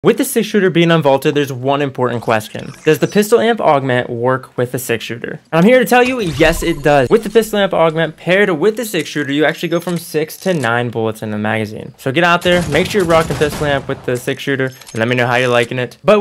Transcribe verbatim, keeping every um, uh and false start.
With the six shooter being unvaulted, there's one important question. Does the pistol amp augment work with the six shooter? And I'm here to tell you, yes, it does. With the pistol amp augment paired with the six shooter, you actually go from six to nine bullets in the magazine. So get out there, make sure you're rocking pistol amp with the six shooter, and let me know how you're liking it. But